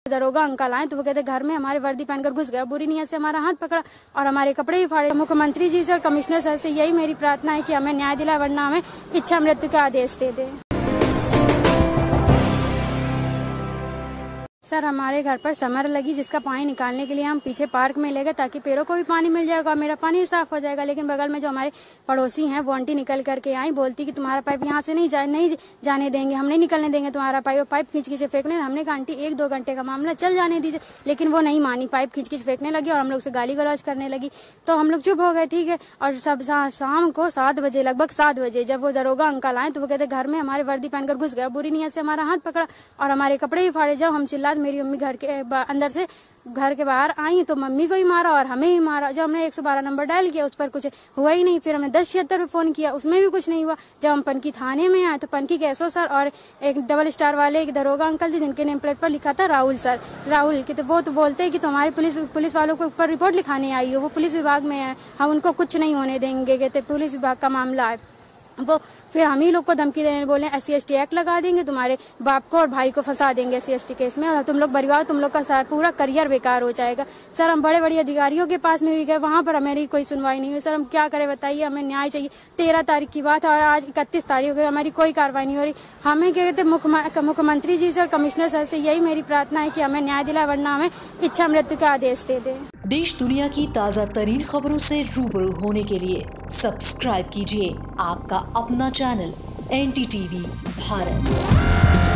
दरोगा अंकल आए तो वो कहते घर में हमारे वर्दी पहनकर घुस गया, बुरी नीयत से हमारा हाथ पकड़ा और हमारे कपड़े ही फाड़े। मुख्यमंत्री जी से और कमिश्नर सर से यही मेरी प्रार्थना है कि हमें न्याय दिलाए, वरना हमें इच्छा मृत्यु का आदेश दे दे। सर हमारे घर पर समर लगी जिसका पानी निकालने के लिए हम पीछे पार्क में ले गए ताकि पेड़ों को भी पानी मिल जाएगा, मेरा पानी साफ हो जाएगा। लेकिन बगल में जो हमारे पड़ोसी हैं वो आंटी निकल करके आई, बोलती कि तुम्हारा पाइप यहाँ से नहीं जाने देंगे, हम नहीं निकलने देंगे तुम्हारा पाइप। पाइप खींच खींच फेंकने, हमने कहा आंटी 1-2 घंटे का मामला, चल जाने दीजिए, लेकिन वो नहीं मानी, पाइप खींच खींच फेंकने लगी और हम लोग से गाली गलौज करने लगी। तो हम लोग चुप हो गए, ठीक है। और सब शाम को 7 बजे, लगभग 7 बजे जब वो दरोगा अंकल आए तो वो कहते घर में हमारे वर्दी पहनकर घुस गया, बुरी नीयत से हमारा हाथ पकड़ा और हमारे कपड़े ही फाड़े। जब हम चिल्लाए, मेरी मम्मी घर के अंदर से घर के बाहर आई तो मम्मी को ही मारा और हमें ही मारा। जब हमने 112 नंबर डायल किया उस पर कुछ हुआ ही नहीं, फिर हमने 1076 पे फोन किया, उसमें भी कुछ नहीं हुआ। जब हम पनकी थाने में आए तो पनकी के एसओ सर और एक डबल स्टार वाले एक दरोगा अंकल थे जिनके नेम प्लेट पर लिखा था राहुल सर, राहुल की, तो वो तो बोलते हैं कि तुम्हारी पुलिस वालों को ऊपर रिपोर्ट लिखाने आई हो, वो पुलिस विभाग में है, हम उनको कुछ नहीं होने देंगे, कहते पुलिस विभाग का मामला है। वो फिर हम ही लोग को धमकी देने, बोले SC/ST एक्ट लगा देंगे, तुम्हारे बाप को और भाई को फंसा देंगे SC/ST केस में, और तुम लोग परिवार, तुम लोग का सारा पूरा करियर बेकार हो जाएगा। सर हम बड़े बड़े अधिकारियों के पास में भी गए, वहाँ पर हमारी कोई सुनवाई नहीं हुई। सर हम क्या करें बताइए, हमें न्याय चाहिए। 13 तारीख की बात है और आज 31 तारीख हो गई, हमारी कोई कार्रवाई नहीं हो रही। हमें क्या कहते मुख्यमंत्री जी से और कमिश्नर सर से यही मेरी प्रार्थना है कि हमें न्याय दिलाए, वरना हमें इच्छा मृत्यु का आदेश दे दे। देश दुनिया की ताज़ा तरीन खबरों से रूबरू होने के लिए सब्सक्राइब कीजिए आपका अपना चैनल NDTV भारत।